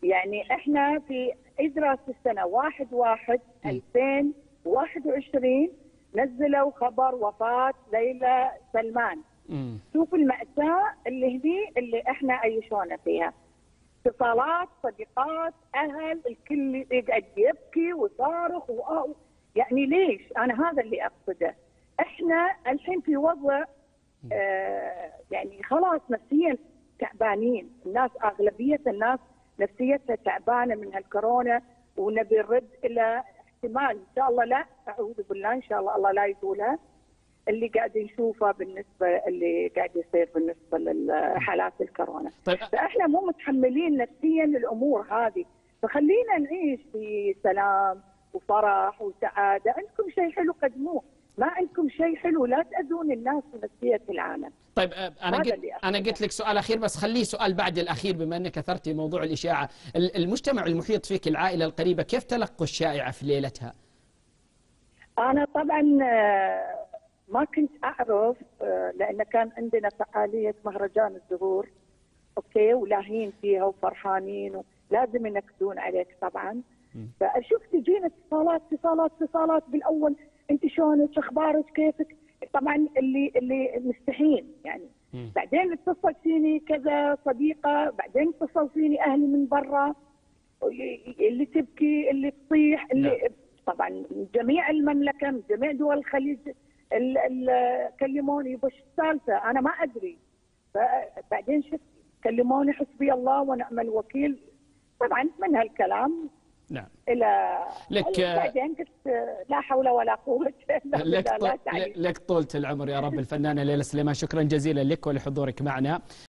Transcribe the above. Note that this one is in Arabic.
يعني احنا في ادراس السنه 1/1/2021 نزلوا خبر وفاه ليلى سلمان. شوف المأساة اللي هني اللي احنا عايشونا فيها. اتصالات، صديقات، اهل، الكل يقعد يبكي وصارخ يعني ليش؟ انا هذا اللي اقصده. احنا الحين في وضع يعني خلاص نفسيا تعبانين، الناس اغلبيه الناس نفسيتها تعبانه من هالكورونا، ونبي نرد الى احتمال ان شاء الله، لا اعوذ بالله، ان شاء الله لا يقولها اللي قاعد نشوفه بالنسبه اللي قاعد يصير بالنسبه لحالات الكورونا. طيب. فاحنا مو متحملين نفسيا الامور هذه، فخلينا نعيش في سلام وفرح وسعاده. عندكم شيء حلو قدموه، ما عندكم شيء حلو لا تاذون الناس في نفسيه العالم. طيب انا قلت لك سؤال اخير، بس خليه سؤال بعد الاخير بما انك اثرتي موضوع الاشاعه. المجتمع المحيط فيك، العائله القريبه، كيف تلقوا الشائعه في ليلتها؟ انا طبعا ما كنت اعرف، لان كان عندنا فعاليه مهرجان الزهور، اوكي، ولاهين فيها وفرحانين ولازم ينكدون عليك طبعا. فاشوف تجينا اتصالات بالاول، انت شلونك، اخبارك، كيفك؟ طبعا اللي مستحين يعني. بعدين اتصل فيني كذا صديقه، بعدين اتصل فيني اهلي من برا، اللي تبكي، اللي تصيح، اللي طبعا من جميع المملكه، من جميع دول الخليج كلموني وش السالفه، انا ما ادري. فبعدين شفت كلموني حسبي الله ونعم الوكيل، طبعا من هالكلام نعم الى لك. بعدين قلت لا حول ولا قوه الا بالله. لك طولة العمر يا رب. الفنانه ليلى سليمان، شكرا جزيلا لك ولحضورك معنا.